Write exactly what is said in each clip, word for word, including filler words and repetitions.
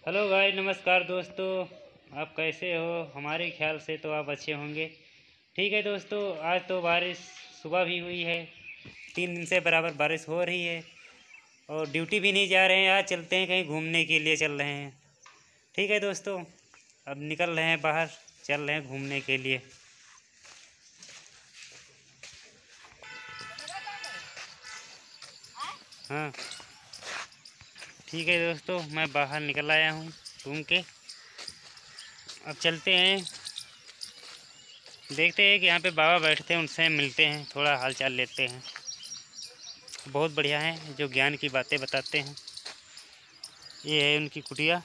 Hello गाय, नमस्कार दोस्तों। आप कैसे हो? हमारे ख्याल से तो आप अच्छे होंगे। ठीक है दोस्तों, आज तो बारिश सुबह भी हुई है। तीन दिन से बराबर बारिश हो रही है और ड्यूटी भी नहीं जा रहे हैं। आज चलते हैं, कहीं घूमने के लिए चल रहे हैं। ठीक है दोस्तों, अब निकल रहे हैं बाहर, चल रहे हैं घूमने के लिए। हाँ ठीक है दोस्तों, मैं बाहर निकल आया हूँ घूम के। अब चलते हैं, देखते हैं कि यहाँ पे बाबा बैठते हैं, उनसे मिलते हैं, थोड़ा हाल चाल लेते हैं। बहुत बढ़िया है, जो ज्ञान की बातें बताते हैं। ये है उनकी कुटिया,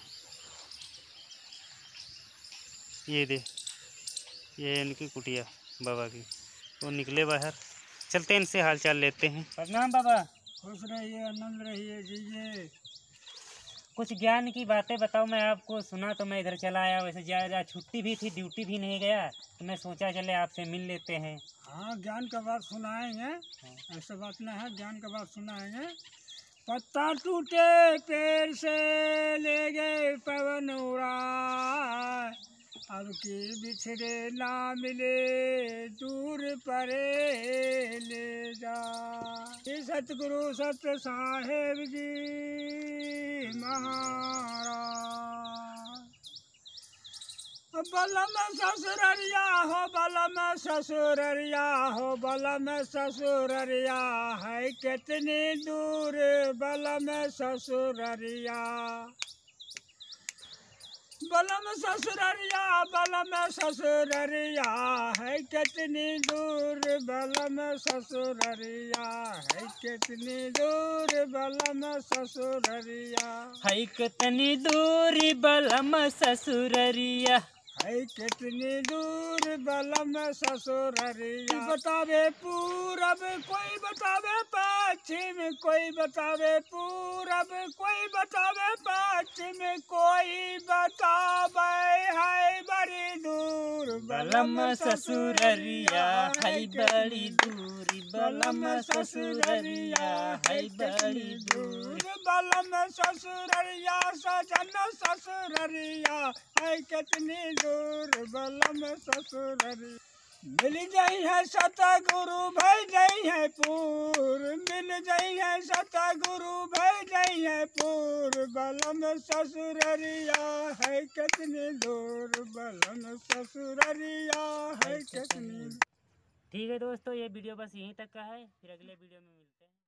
ये दे, ये है उनकी कुटिया बाबा की। वो निकले बाहर, चलते हैं, इनसे हाल चाल लेते हैं। प्रणाम बाबा। खुश रहिए, आनंद रहिए, जीजिए। कुछ ज्ञान की बातें बताओ। मैं आपको सुना तो मैं इधर चला आया। वैसे ज़्यादा छुट्टी भी थी, ड्यूटी भी नहीं गया, तो मैं सोचा चले आपसे मिल लेते हैं। हाँ, ज्ञान का बात सुनाएंगे। ऐसा बात नहीं है, ज्ञान का बात सुनाएंगे। पत्ता टूटे पेड़ से ले गए पवन उड़ाए, अब की बिछड़े ना मिले दूर परे ले जा। ये सतगुरु सत्य साहेब जी महाराज। बलम ससुररिया हो, बलम ससुररिया हो, बलम ससुररिया है कितनी दूर बलम ससुररिया। बलम ससुररिया, बलम ससुररिया है कितनी दूर बलम ससुररिया है कितनी दूर बलम ससुररिया है कितनी दूरी बलम ससुररिया है कितनी दूर बलम ससुररिया। बतावे पूरब, कोई बतावे पश्चिम, कोई बतावे पूरब, कोई बतावे पश्चिम, कोई बतावे है बड़ी दूर बलम ससुररिया है बड़ी दूरी, बलम ससुररिया है बड़ी दूर। बलम ससुररिया सजन ससुररिया है कितनी दूर बलम ससुररिया। मिल जाई है सतगुरु भई जाई है पूर, मिल जाई है सतगुरु भई जाई है पूर, बलम ससुररिया है कितनी दूर बलम ससुररिया है कितनी। ठीक है दोस्तों, ये वीडियो बस यहीं तक का है, फिर अगले वीडियो में मिलते हैं।